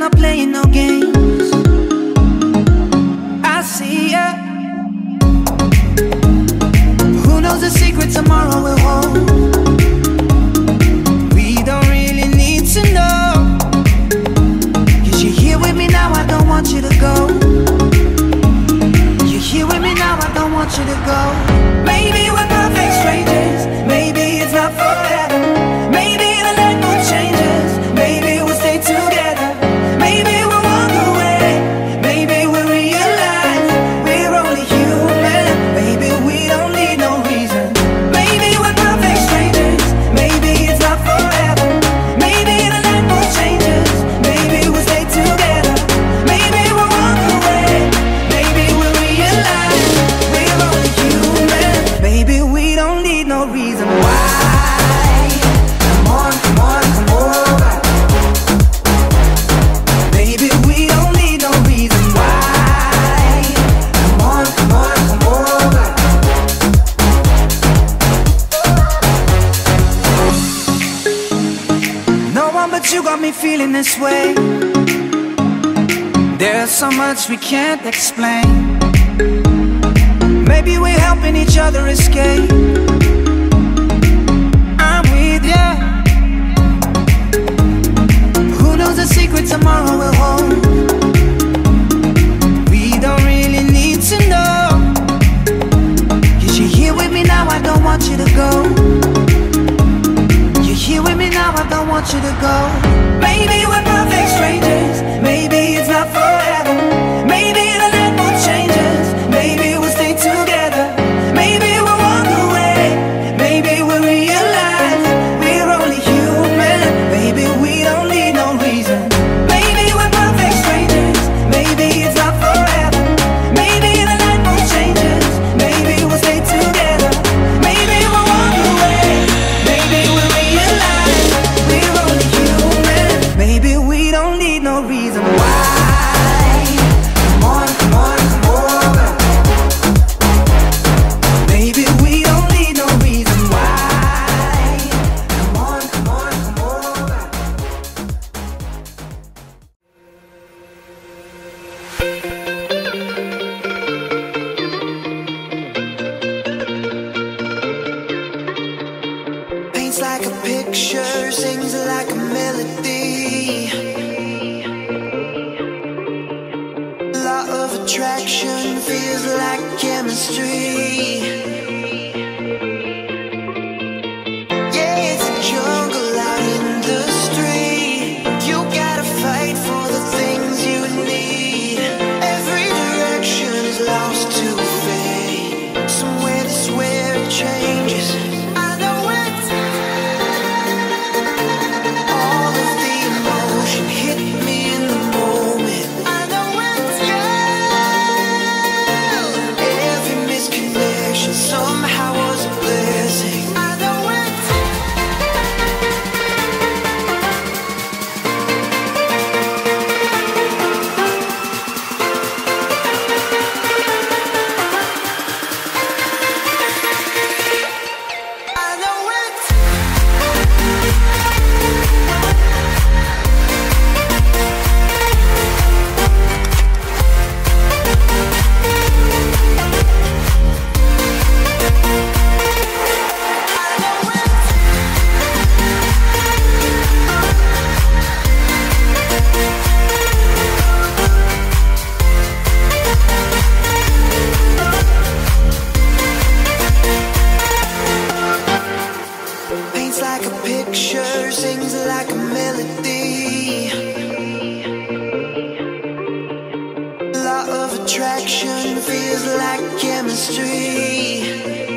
not playing no games. I see ya. Who knows the secret tomorrow will hold? We don't really need to know. 'Cause you're here with me now, I don't want you to go. You're here with me now, I don't want you to go. Maybe we're perfect strangers, maybe it's not forever. Maybe the light will change us, maybe we'll stay together. Maybe we'll walk away, maybe we'll realize we're only human. Maybe we don't need no reason. Maybe we're perfect strangers, maybe it's not forever. Maybe the light will change us, maybe we'll stay together. Maybe we'll walk away, maybe we'll realize we're only human. Maybe we don't need no reason why. Come on, come on, come over. Maybe we don't need no reason why. Come on, come on, come over. No one but you got me feeling this way. There's so much we can't explain. Maybe we're helping each other escape. I'm with ya. Who knows the secret tomorrow will hold? We don't really need to know. 'Cause you're here with me now, I don't want you to go. You're here with me now, I don't want you to go. Maybe we're perfect strangers, maybe it's not forever. Maybe the light will change us, maybe we'll stay together. Maybe we'll walk away, maybe we'll realize we're only human. Maybe we don't need no reason. Maybe we're perfect strangers, maybe it's not forever. Maybe the light will change us, maybe we'll stay together. Maybe we'll walk away, maybe we'll realize we're only human. Maybe we don't need no reason why. Come on, come on, come over. Maybe we don't need no reason why. Come on, come on, come over. Paints like a picture, sings like a melody. Law of attraction feels like chemistry. Yeah, it's a jungle out in the street. You gotta fight for the things you need. Every direction is lost to fade. Somewhere this where it changes. I know it. All of the emotion hit me in the moment. I know it, yeah. Every misconnection somehow was a blessing. I know it. I know it. Paints like a picture, sings like a melody. Law of attraction feels like chemistry.